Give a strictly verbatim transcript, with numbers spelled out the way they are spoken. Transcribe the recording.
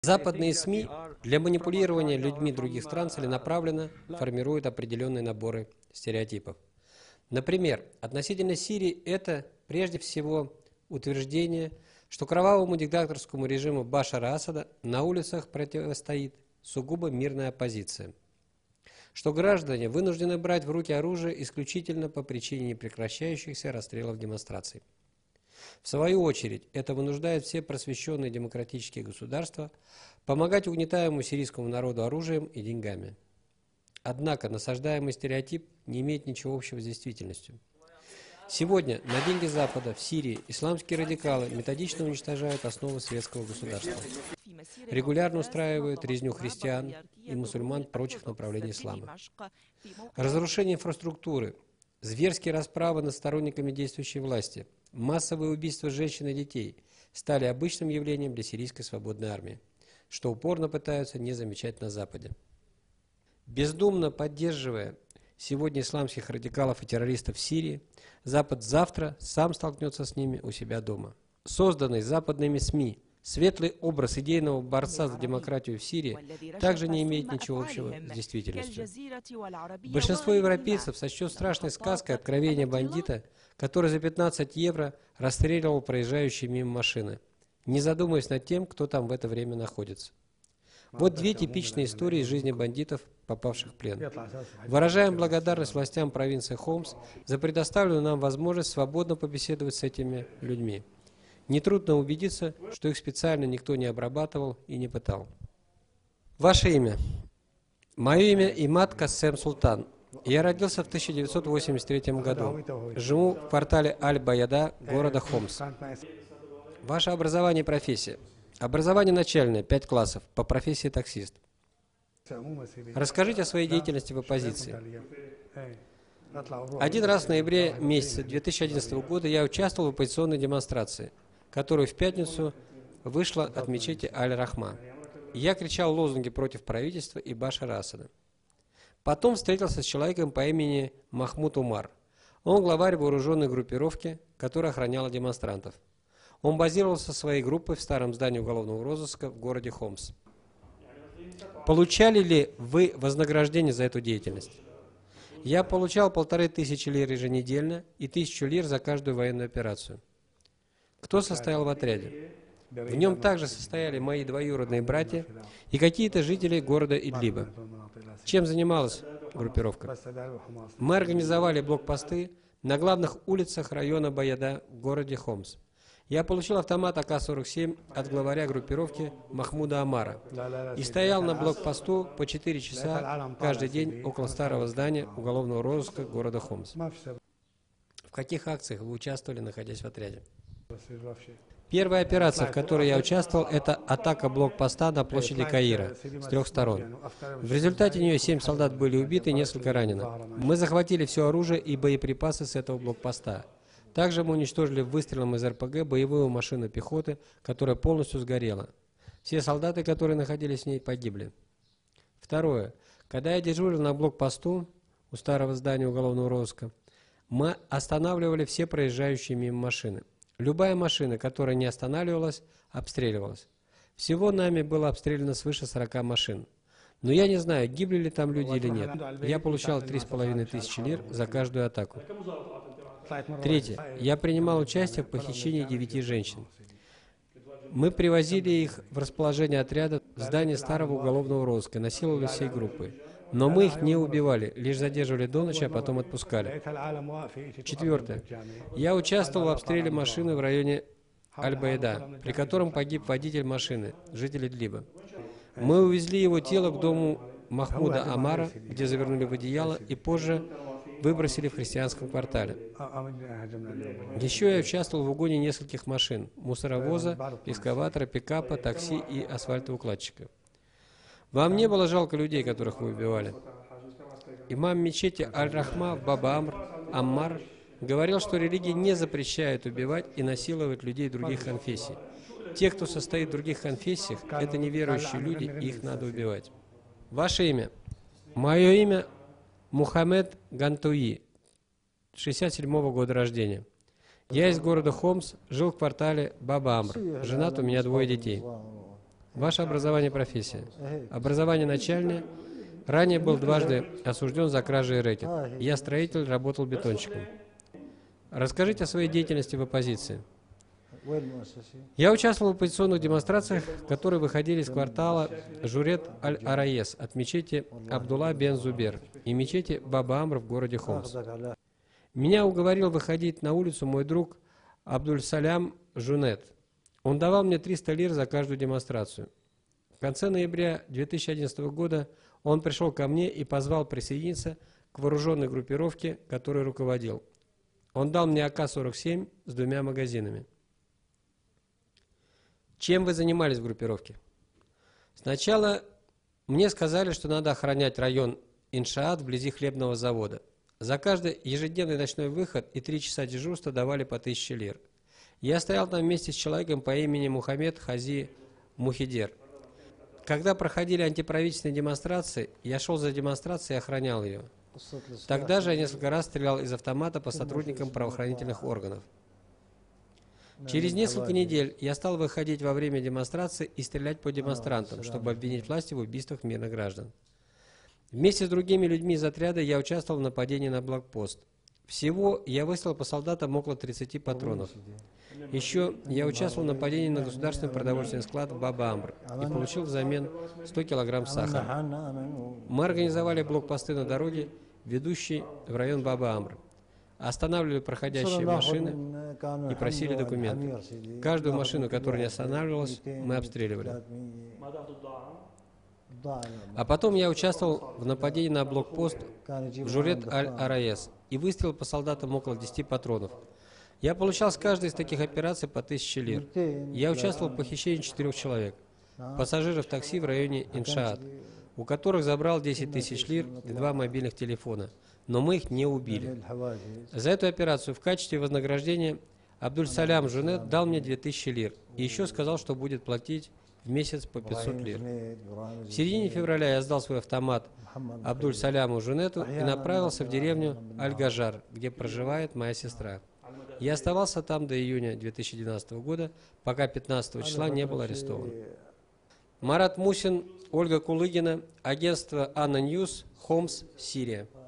Западные СМИ для манипулирования людьми других стран целенаправленно формируют определенные наборы стереотипов. Например, относительно Сирии это прежде всего утверждение, что кровавому диктаторскому режиму Башара Асада на улицах противостоит сугубо мирная оппозиция, что граждане вынуждены брать в руки оружие исключительно по причине непрекращающихся расстрелов демонстраций. В свою очередь, это вынуждает все просвещенные демократические государства помогать угнетаемому сирийскому народу оружием и деньгами. Однако насаждаемый стереотип не имеет ничего общего с действительностью. Сегодня на деньги Запада в Сирии исламские радикалы методично уничтожают основы светского государства, регулярно устраивают резню христиан и мусульман прочих направлений ислама. Разрушение инфраструктуры, зверские расправы над сторонниками действующей власти, массовые убийства женщин и детей стали обычным явлением для сирийской свободной армии, что упорно пытаются не замечать на Западе. Бездумно поддерживая сегодня исламских радикалов и террористов в Сирии, Запад завтра сам столкнется с ними у себя дома. Созданный западными СМИ светлый образ идейного борца за демократию в Сирии также не имеет ничего общего с действительностью. Большинство европейцев сочтет страшной сказкой откровение бандита, который за пятнадцать евро расстреливал проезжающие мимо машины, не задумываясь над тем, кто там в это время находится. Вот две типичные истории из жизни бандитов, попавших в плен. Выражаем благодарность властям провинции Хомс за предоставленную нам возможность свободно побеседовать с этими людьми. Нетрудно убедиться, что их специально никто не обрабатывал и не пытал. Ваше имя? Мое имя Имад Кассем Султан. Я родился в тысяча девятьсот восемьдесят третьем году. Живу в квартале Аль-Баяда города Хомс. Ваше образование и профессия? Образование начальное, пять классов, по профессии таксист. Расскажите о своей деятельности в оппозиции. Один раз в ноябре месяце две тысячи одиннадцатого года я участвовал в оппозиционной демонстрации, которую в пятницу вышла от мечети Аль-Рахма. Я кричал лозунги против правительства и Башара Асада. Потом встретился с человеком по имени Махмуд Умар. Он главарь вооруженной группировки, которая охраняла демонстрантов. Он базировался своей группой в старом здании уголовного розыска в городе Хомс. Получали ли вы вознаграждение за эту деятельность? Я получал полторы тысячи лир еженедельно и тысячу лир за каждую военную операцию. Кто состоял в отряде? В нем также состояли мои двоюродные братья и какие-то жители города Идлиба. Чем занималась группировка? Мы организовали блокпосты на главных улицах района Баяда в городе Хомс. Я получил автомат А К сорок семь от главаря группировки Махмуда Амара и стоял на блокпосту по четыре часа каждый день около старого здания уголовного розыска города Хомс. В каких акциях вы участвовали, находясь в отряде? Первая операция, в которой я участвовал, это атака блокпоста на площади Каира с трех сторон. В результате нее семь солдат были убиты и несколько ранено. Мы захватили все оружие и боеприпасы с этого блокпоста. Также мы уничтожили выстрелом из Р П Г боевую машину пехоты, которая полностью сгорела. Все солдаты, которые находились в ней, погибли. Второе. Когда я дежурил на блокпосту у старого здания уголовного розыска, мы останавливали все проезжающие мимо машины. Любая машина, которая не останавливалась, обстреливалась. Всего нами было обстреляно свыше сорока машин. Но я не знаю, гибли ли там люди или нет. Я получал три с половиной тысячи лир за каждую атаку. Третье. Я принимал участие в похищении девяти женщин. Мы привозили их в расположение отряда в здание старого уголовного розыска, насиловали всей группой. Но мы их не убивали, лишь задерживали до ночи, а потом отпускали. Четвертое. Я участвовал в обстреле машины в районе Аль-Баяда, при котором погиб водитель машины, житель Идлиба. Мы увезли его тело к дому Махмуда Амара, где завернули в одеяло и позже выбросили в христианском квартале. Еще я участвовал в угоне нескольких машин – мусоровоза, экскаватора, пикапа, такси и асфальтоукладчика. Вам не было жалко людей, которых вы убивали? Имам мечети Аль-Рахма в Баба-Амр, Аммар, говорил, что религия не запрещает убивать и насиловать людей других конфессий. Те, кто состоит в других конфессиях, это неверующие люди, и их надо убивать. Ваше имя? Мое имя Мухаммед Гантуи, шестьдесят седьмого года рождения. Я из города Хомс, жил в квартале Баба-Амр. Женат, у меня двое детей. Ваше образование, профессия. Образование начальное. Ранее был дважды осужден за кражи и рэкет. Я строитель, работал бетонщиком. Расскажите о своей деятельности в оппозиции. Я участвовал в оппозиционных демонстрациях, которые выходили из квартала Журет Аль-Араес от мечети Абдулла бен Зубер и мечети Баба Амр в городе Хомс. Меня уговорил выходить на улицу мой друг Абдуль-Салям Жунет. Он давал мне триста лир за каждую демонстрацию. В конце ноября две тысячи одиннадцатого года он пришел ко мне и позвал присоединиться к вооруженной группировке, которой руководил. Он дал мне А К сорок семь с двумя магазинами. Чем вы занимались в группировке? Сначала мне сказали, что надо охранять район Иншаат вблизи хлебного завода. За каждый ежедневный ночной выход и три часа дежурства давали по тысяче лир. Я стоял там вместе с человеком по имени Мухаммед Хази Мухидер. Когда проходили антиправительственные демонстрации, я шел за демонстрацией и охранял ее. Тогда же я несколько раз стрелял из автомата по сотрудникам правоохранительных органов. Через несколько недель я стал выходить во время демонстрации и стрелять по демонстрантам, чтобы обвинить власти в убийствах мирных граждан. Вместе с другими людьми из отряда я участвовал в нападении на блокпост. Всего я выстрелил по солдатам около тридцати патронов. Еще я участвовал в нападении на государственный продовольственный склад в Баба Амр и получил взамен сто килограмм сахара. Мы организовали блокпосты на дороге, ведущей в район Баба Амр. Останавливали проходящие машины и просили документы. Каждую машину, которая не останавливалась, мы обстреливали. А потом я участвовал в нападении на блокпост в Журет Аль-Араес и выстрелил по солдатам около десяти патронов. Я получал с каждой из таких операций по тысяче лир. Я участвовал в похищении четырех человек, пассажиров такси в районе Иншаат, у которых забрал десять тысяч лир и два мобильных телефона, но мы их не убили. За эту операцию в качестве вознаграждения Абдуль-Салям Жунет дал мне две тысячи лир и еще сказал, что будет платить в месяц по пятьсот лир. В середине февраля я сдал свой автомат Абдуль-Саляму Жунету и направился в деревню Аль-Гажар, где проживает моя сестра. Я оставался там до июня две тысячи двенадцатого года, пока пятнадцатого числа не был арестован. Марат Мусин, Ольга Кулыгина, агентство Анна Ньюс, Хомс, Сирия.